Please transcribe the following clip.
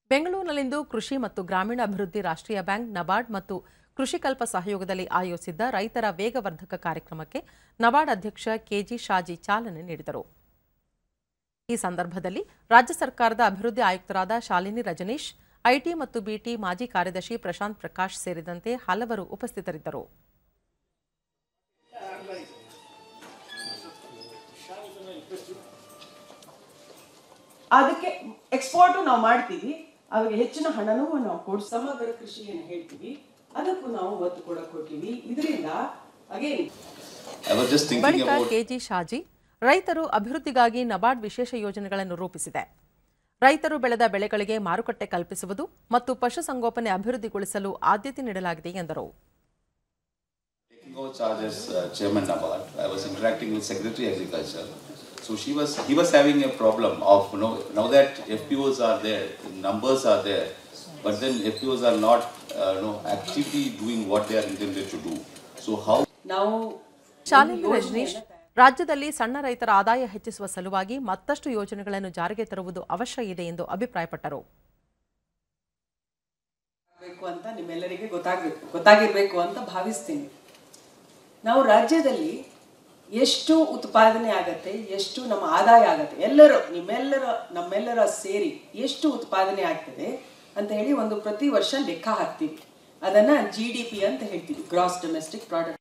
ಬೆಂಗಳೂರಿನಲ್ಲಿಂದು ಕೃಷಿ ಮತ್ತು ಗ್ರಾಮೀಣ ಅಭಿವೃದ್ಧಿ ರಾಷ್ಟ್ರೀಯ ಬ್ಯಾಂಕ್, ನಬಾರ್ಡ್ ಮತ್ತು ಕೃಷಿಕಲ್ಪ ಸಹಯೋಗದಲ್ಲಿ ಆಯೋಜಿಸಿದ್ದ ರೈತರ ವೇಗವರ್ಧಕ ಕಾರ್ಯಕ್ರಮಕ್ಕೆ ನಬಾರ್ಡ್ ಅಧ್ಯಕ್ಷ ಕೆಜಿ ಶಾಜಿ ಚಾಲನೆ ನೀಡಿದರು. ಈ ಸಂದರ್ಭದಲ್ಲಿ ರಾಜ್ಯ ಸರ್ಕಾರದ ಅಭಿವೃದ್ಧಿ ಆಯುಕ್ತರಾದ ಶಾಲಿನಿ ರಜನೀಶ್, ಐಟಿ ಮತ್ತು ಬಿಟಿ ಮಾಜಿ ಕಾರ್ಯದರ್ಶಿ ಪ್ರಶಾಂತ್ ಪ್ರಕಾಶ್ ಸೇರಿದಂತೆ ಹಲವರು ಉಪಸ್ಥಿತರಿದ್ದರು. ಅದಕ್ಕೆ ಎಕ್ಸ್ಪೋರ್ಟ್ ನಾವು ಮಾಡ್ತೀವಿ, ಅವರಿಗೆ ಹೆಚ್ಚಿನ ಹಣನೂ ನಾವು ಕೊಡ್ ಸಮಗ್ರ ಕೃಷಿಯನ್ನು ಹೇಳ್ತೀವಿ, ಅದಕ್ಕೂ ನಾವು ಒತ್ತು ಕೊಡ್ತೀವಿ. ಇದರಿಂದ ಬಳಿಕ ಕೆಜಿ ಶಾಜಿ, ರೈತರು ಅಭಿವೃದ್ಧಿಗಾಗಿ ನಬಾರ್ಡ್ ವಿಶೇಷ ಯೋಜನೆಗಳನ್ನು ರೂಪಿಸಿದೆ. ರೈತರು ಬೆಳೆದ ಬೆಳೆಗಳಿಗೆ ಮಾರುಕಟ್ಟೆ ಕಲ್ಪಿಸುವುದು ಮತ್ತು ಪಶುಸಂಗೋಪನೆ ಅಭಿವೃದ್ಧಿಗೊಳಿಸಲು ಆದ್ಯತೆ ನೀಡಲಾಗಿದೆ ಎಂದರು. So he was having a problem of now that FPOs are there, numbers are there, but then FPOs are not actively doing what they are intended to do. So how now Shalini Rajneesh, ರಾಜ್ಯದಲ್ಲಿ ಸಣ್ಣ ರೈತರ ಆದಾಯ ಹೆಚ್ಚಿಸುವ ಸಲುವಾಗಿ ಮತ್ತಷ್ಟು ಯೋಜನೆಗಳನ್ನು ಜಾರಿಗೆ ತರುವುದು ಅವಶ್ಯ ಇದೆ ಎಂದು ಅಭಿಪ್ರಾಯಪಟ್ಟರು. ಅಂತ ನಿಮ್ಮೆಲ್ಲರಿಗೆ ಗೊತ್ತಾಗಿರಬೇಕು ಅಂತ ಭಾವಿಸ್ತೀನಿ. ನಾವು ರಾಜ್ಯದಲ್ಲಿ ಎಷ್ಟು ಉತ್ಪಾದನೆ ಆಗತ್ತೆ, ಎಷ್ಟು ನಮ್ಮ ಆದಾಯ ಆಗತ್ತೆ, ನಮ್ಮೆಲ್ಲರ ಸೇರಿ ಎಷ್ಟು ಉತ್ಪಾದನೆ ಆಗ್ತದೆ ಅಂತ ಹೇಳಿ ಪ್ರತಿ ವರ್ಷ ಲೆಕ್ಕ ಹಾಕ್ತೀವಿ. ಅದನ್ನ GDP ಅಂತ ಹೇಳ್ತೀವಿ, ಗ್ರಾಸ್ ಡೊಮೆಸ್ಟಿಕ್ ಪ್ರಾಡಕ್ಟ್.